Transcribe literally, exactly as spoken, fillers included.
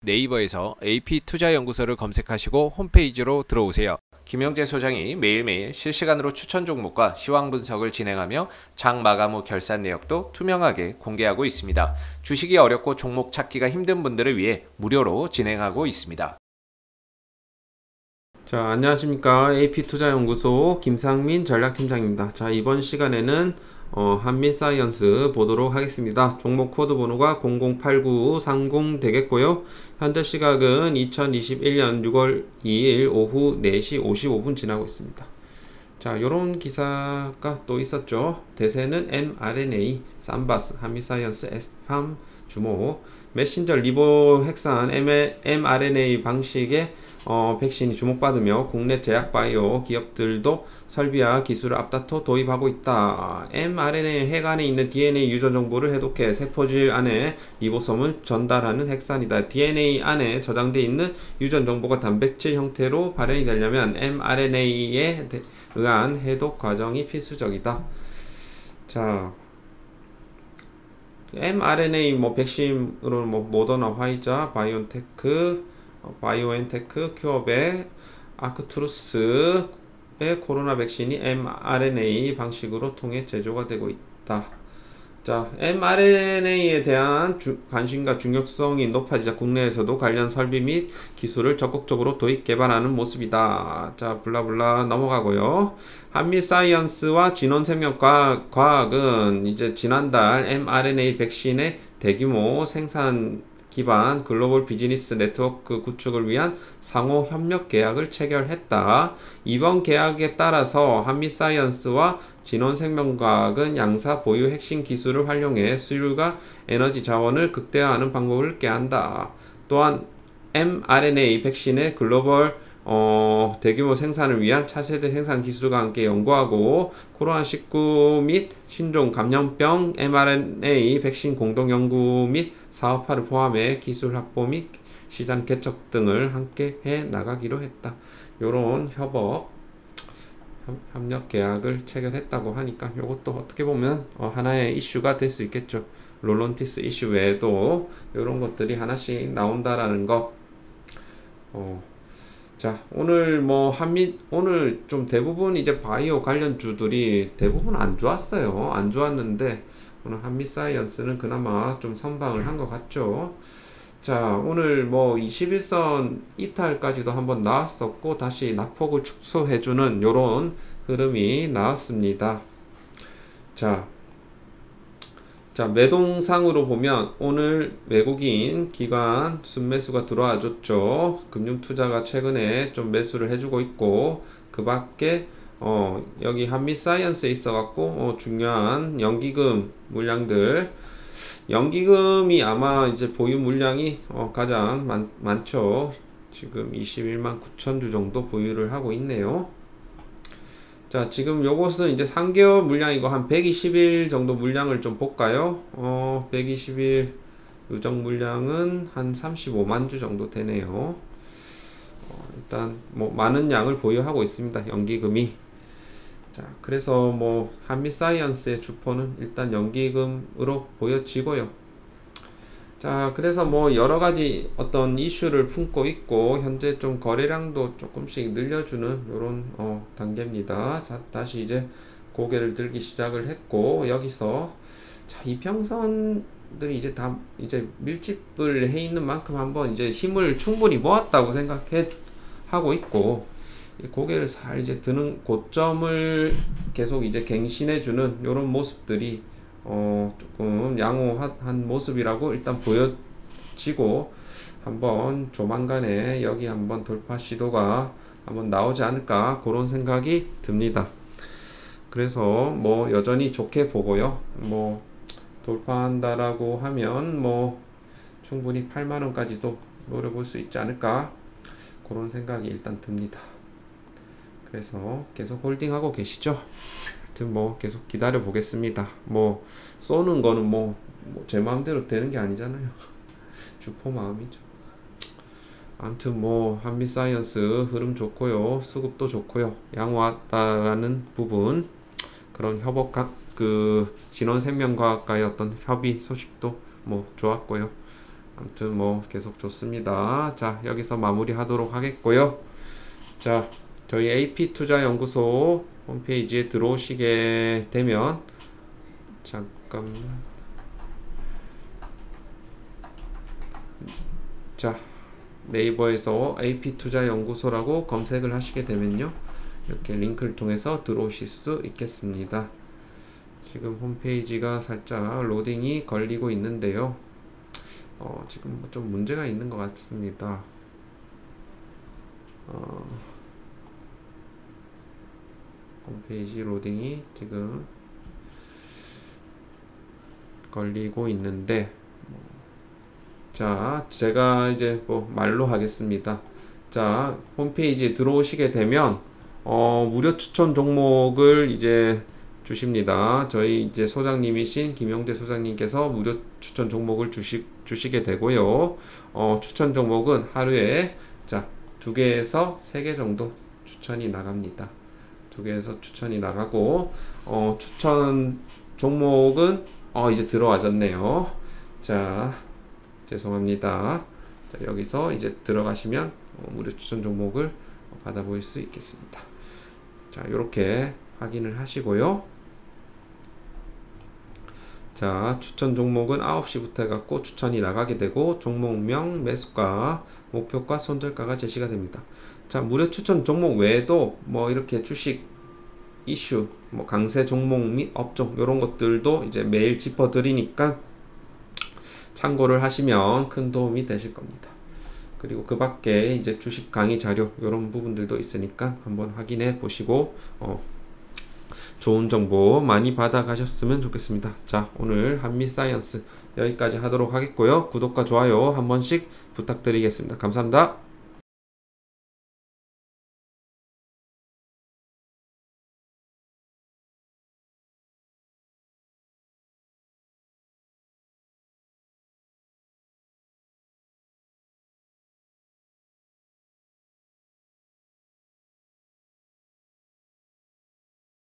네이버에서 에이피투자연구소를 검색하시고 홈페이지로 들어오세요. 김영재 소장이 매일매일 실시간으로 추천 종목과 시황 분석을 진행하며 장 마감 후 결산 내역도 투명하게 공개하고 있습니다. 주식이 어렵고 종목 찾기가 힘든 분들을 위해 무료로 진행하고 있습니다. 자, 안녕하십니까. 에이피투자연구소 김상민 전략팀장입니다. 자, 이번 시간에는 어, 한미사이언스 보도록 하겠습니다. 종목 코드 번호가 공공팔구 삼공 되겠고요. 현재 시각은 이천이십일년 유월 이일 오후 네시 오십오분 지나고 있습니다. 자, 요런 기사가 또 있었죠. 대세는 엠알엔에이, 삼바스, 한미사이언스, 에스팜 주목, 메신저 리보핵산 엠알엔에이 방식의 어, 백신이 주목받으며 국내 제약바이오 기업들도 설비와 기술을 앞다퉈 도입하고 있다. 엠알엔에이 핵 안에 있는 디엔에이 유전 정보를 해독해 세포질 안에 리보솜을 전달하는 핵산이다. 디엔에이 안에 저장되어 있는 유전 정보가 단백질 형태로 발현이 되려면 엠알엔에이에 의한 해독 과정이 필수적이다. 자, 엠알엔에이 뭐 백신으로는 뭐 모더나, 화이자, 바이온테크, 바이오엔테크, 큐어백, 아크투루스의 코로나 백신이 엠알엔에이 방식으로 통해 제조가 되고 있다. 자, 엠알엔에이에 대한 주, 관심과 중요성이 높아지자 국내에서도 관련 설비 및 기술을 적극적으로 도입 개발하는 모습이다. 자, 블라블라 넘어가고요. 한미사이언스와 진원생명과학은 이제 지난달 엠알엔에이 백신의 대규모 생산 기반 글로벌 비즈니스 네트워크 구축을 위한 상호 협력 계약을 체결했다. 이번 계약에 따라서 한미사이언스와 진원생명과학은 양사 보유 핵심 기술을 활용해 수율과 에너지 자원을 극대화하는 방법을 꾀한다. 또한 엠알엔에이 백신의 글로벌 어, 대규모 생산을 위한 차세대 생산 기술과 함께 연구하고 코로나 십구 및 신종 감염병 엠알엔에이 백신 공동 연구 및 사업화를 포함해 기술 확보 및 시장 개척 등을 함께 해 나가기로 했다. 요런 협업 협력 계약을 체결했다고 하니까 요것도 어떻게 보면 어, 하나의 이슈가 될 수 있겠죠. 롤론티스 이슈 외에도 요런 것들이 하나씩 나온다라는 거. 어. 자, 오늘 뭐 한미 오늘 좀 대부분 이제 바이오 관련주들이 대부분 안 좋았어요. 안 좋았는데 오늘 한미사이언스는 그나마 좀 선방을 한 것 같죠. 자, 오늘 뭐 이십일선 이탈까지도 한번 나왔었고 다시 낙폭을 축소해주는 요런 흐름이 나왔습니다. 자, 자, 매동상으로 보면 오늘 외국인 기관 순매수가 들어와 줬죠. 금융투자가 최근에 좀 매수를 해주고 있고, 그 밖에 어, 여기 한미사이언스에 있어 갖고 어, 중요한 연기금 물량들, 연기금이 아마 이제 보유 물량이 어, 가장 많, 많죠. 지금 이십일만 구천 주 정도 보유를 하고 있네요. 자, 지금 요것은 이제 삼 개월 물량이고 한 백이십일 정도 물량을 좀 볼까요? 어, 백이십일 누적 물량은 한 삼십오만 주 정도 되네요. 어, 일단 뭐 많은 양을 보유하고 있습니다. 연기금이. 자, 그래서 뭐 한미사이언스의 주포는 일단 연기금으로 보여지고요. 자, 그래서 뭐 여러가지 어떤 이슈를 품고 있고 현재 좀 거래량도 조금씩 늘려주는 요런 어, 단계입니다. 자, 다시 이제 고개를 들기 시작을 했고, 여기서 자, 이평선들이 이제 다 이제 밀집을 해 있는 만큼 한번 이제 힘을 충분히 모았다고 생각해 하고 있고, 고개를 살 이제 드는 고점을 계속 이제 갱신해주는 요런 모습들이 어, 조금 양호한 모습이라고 일단 보여지고, 한번 조만간에 여기 한번 돌파 시도가 한번 나오지 않을까 그런 생각이 듭니다. 그래서 뭐 여전히 좋게 보고요. 뭐 돌파한다라고 하면 뭐 충분히 팔만 원까지도 노려볼 수 있지 않을까 그런 생각이 일단 듭니다. 그래서 계속 홀딩하고 계시죠. 하여튼 뭐 계속 기다려 보겠습니다. 뭐 쏘는 거는 뭐 제 마음대로 되는 게 아니잖아요. 주포 마음이죠. 아무튼 뭐 한미사이언스 흐름 좋고요, 수급도 좋고요, 양호하다라는 부분, 그런 협업각 그 진원생명과학과의 어떤 협의 소식도 뭐 좋았고요. 아무튼 뭐 계속 좋습니다. 자, 여기서 마무리 하도록 하겠고요. 자, 저희 에이피투자연구소 홈페이지에 들어오시게 되면, 잠깐만. 자, 네이버에서 에이피투자연구소라고 검색을 하시게 되면요, 이렇게 링크를 통해서 들어오실 수 있겠습니다. 지금 홈페이지가 살짝 로딩이 걸리고 있는데요, 어, 지금 좀 문제가 있는 것 같습니다. 어, 홈페이지 로딩이 지금 걸리고 있는데, 자, 제가 이제 뭐 말로 하겠습니다. 자, 홈페이지에 들어오시게 되면 어, 무료 추천 종목을 이제 주십니다. 저희 이제 소장님이신 김영재 소장님께서 무료 추천 종목을 주시, 주시게 되고요. 어, 추천 종목은 하루에 자, 두 개에서 세 개 정도 추천이 나갑니다. 두 개에서 추천이 나가고, 어, 추천 종목은 어, 이제 들어와졌네요. 자, 죄송합니다. 자, 여기서 이제 들어가시면 어, 무료 추천 종목을 받아볼 수 있겠습니다. 자, 이렇게 확인을 하시고요. 자, 추천 종목은 아홉 시부터 해갖고 추천이 나가게 되고, 종목명, 매수가, 목표가, 손절가가 제시가 됩니다. 자, 무료 추천 종목 외에도 뭐 이렇게 주식 이슈, 뭐 강세 종목 및 업종 이런 것들도 이제 매일 짚어드리니까 참고를 하시면 큰 도움이 되실 겁니다. 그리고 그 밖에 이제 주식 강의 자료 이런 부분들도 있으니까 한번 확인해 보시고 어, 좋은 정보 많이 받아 가셨으면 좋겠습니다. 자, 오늘 한미사이언스 여기까지 하도록 하겠고요. 구독과 좋아요 한 번씩 부탁드리겠습니다. 감사합니다.